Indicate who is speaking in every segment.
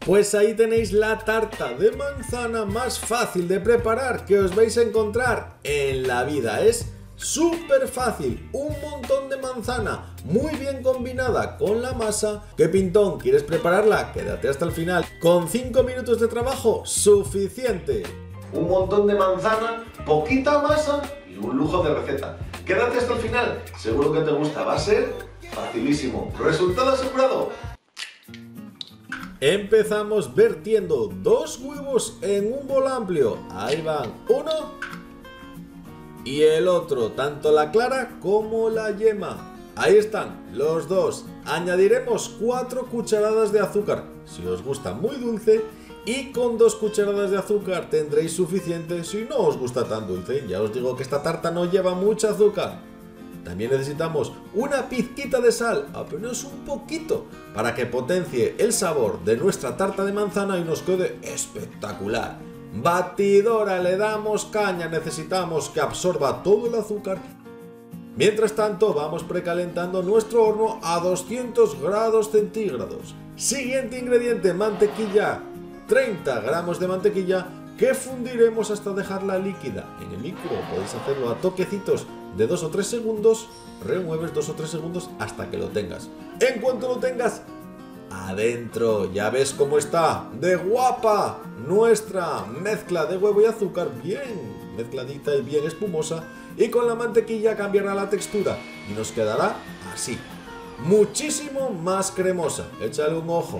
Speaker 1: Pues ahí tenéis la tarta de manzana más fácil de preparar que os vais a encontrar en la vida. Es súper fácil, un montón de manzana muy bien combinada con la masa. ¿Qué pintón? ¿Quieres prepararla? Quédate hasta el final. Con 5 minutos de trabajo, suficiente. Un montón de manzana, poquita masa y un lujo de receta. Quédate hasta el final, seguro que te gusta, va a ser facilísimo. Resultado asegurado. Empezamos vertiendo 2 huevos en un bol amplio. Ahí van uno y el otro, tanto la clara como la yema. Ahí están los dos. Añadiremos 4 cucharadas de azúcar, si os gusta muy dulce, y con 2 cucharadas de azúcar tendréis suficiente si no os gusta tan dulce. Ya os digo que esta tarta no lleva mucho azúcar. También necesitamos una pizquita de sal, apenas un poquito, para que potencie el sabor de nuestra tarta de manzana y nos quede espectacular. Batidora, le damos caña, necesitamos que absorba todo el azúcar. Mientras tanto, vamos precalentando nuestro horno a 200 grados centígrados. Siguiente ingrediente, mantequilla. 30 gramos de mantequilla que fundiremos hasta dejarla líquida. En el micro podéis hacerlo a toquecitos de 2 o 3 segundos, remueves 2 o 3 segundos hasta que lo tengas. En cuanto lo tengas, adentro, ya ves cómo está de guapa nuestra mezcla de huevo y azúcar, bien mezcladita y bien espumosa, y con la mantequilla cambiará la textura y nos quedará así, muchísimo más cremosa. Échale un ojo.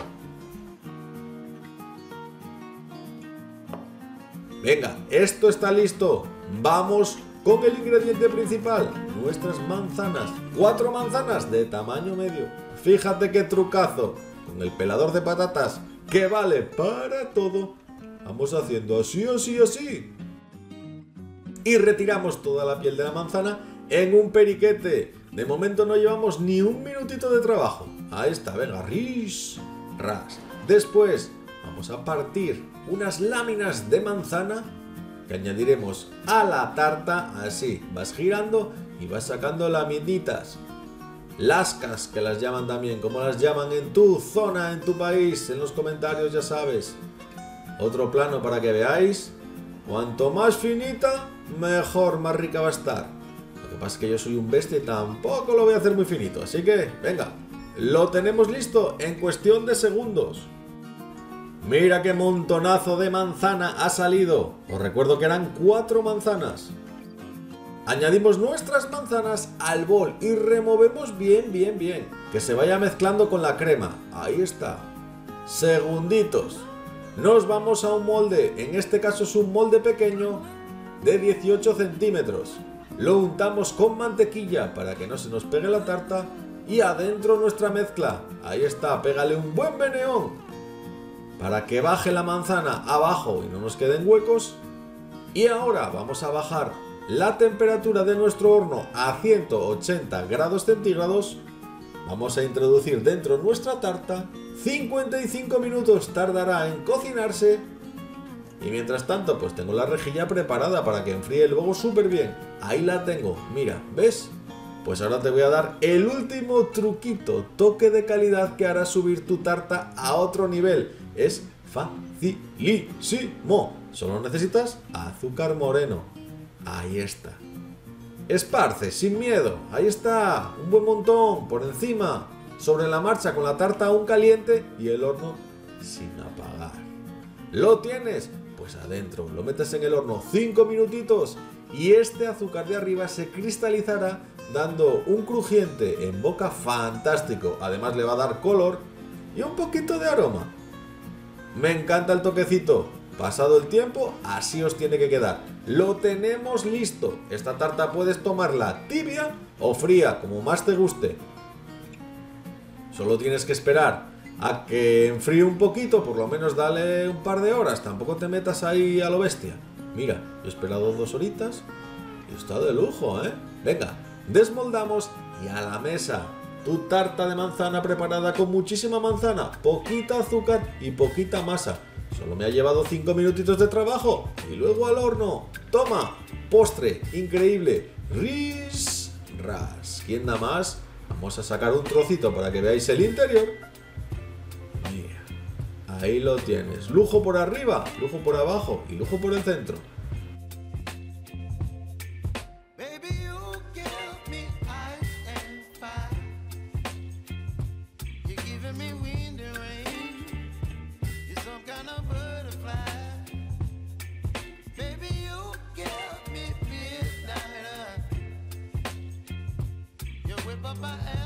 Speaker 1: Venga, esto está listo. Vamos con el ingrediente principal, nuestras manzanas. 4 manzanas de tamaño medio. Fíjate qué trucazo. Con el pelador de patatas, que vale para todo, vamos haciendo así, así, así. Y retiramos toda la piel de la manzana en un periquete. De momento no llevamos ni un minutito de trabajo. Ahí está, venga, ris, ras. Después vamos a partir unas láminas de manzana que añadiremos a la tarta, así, vas girando y vas sacando laminitas. Lascas, que las llaman también, como las llaman en tu zona, en tu país, en los comentarios ya sabes. Otro plano para que veáis, cuanto más finita, mejor, más rica va a estar. Lo que pasa es que yo soy un bestia y tampoco lo voy a hacer muy finito, así que, venga, lo tenemos listo en cuestión de segundos. Mira qué montonazo de manzana ha salido. Os recuerdo que eran 4 manzanas. Añadimos nuestras manzanas al bol y removemos bien, bien, bien. Que se vaya mezclando con la crema. Ahí está. Segunditos. Nos vamos a un molde. En este caso es un molde pequeño de 18 centímetros. Lo untamos con mantequilla para que no se nos pegue la tarta. Y adentro nuestra mezcla. Ahí está. Pégale un buen meneón para que baje la manzana abajo y no nos queden huecos. Y ahora vamos a bajar la temperatura de nuestro horno a 180 grados centígrados. Vamos a introducir dentro nuestra tarta. 55 minutos tardará en cocinarse. Y mientras tanto, pues tengo la rejilla preparada para que enfríe luego súper bien. Ahí la tengo, mira, ¿ves? Pues ahora te voy a dar el último truquito, toque de calidad que hará subir tu tarta a otro nivel. Es facilísimo. Solo necesitas azúcar moreno. Ahí está. Esparce sin miedo. Ahí está. Un buen montón por encima. Sobre la marcha con la tarta aún caliente y el horno sin apagar. ¿Lo tienes? Pues adentro. Lo metes en el horno 5 minutitos y este azúcar de arriba se cristalizará dando un crujiente en boca fantástico. Además le va a dar color y un poquito de aroma. Me encanta el toquecito. Pasado el tiempo, así os tiene que quedar. Lo tenemos listo. Esta tarta puedes tomarla tibia o fría, como más te guste. Solo tienes que esperar a que enfríe un poquito, por lo menos dale un par de horas. Tampoco te metas ahí a lo bestia. Mira, he esperado 2 horitas y está de lujo, ¿eh? Venga, desmoldamos y a la mesa. Tu tarta de manzana preparada con muchísima manzana, poquita azúcar y poquita masa. Solo me ha llevado 5 minutitos de trabajo y luego al horno. Toma, postre increíble. Ris, ras. ¿Quién da más? Vamos a sacar un trocito para que veáis el interior. Mira, Ahí lo tienes. Lujo por arriba, lujo por abajo y lujo por el centro.
Speaker 2: Baby, you give me ice and fire. You're giving me wind and rain. You're some kind of butterfly.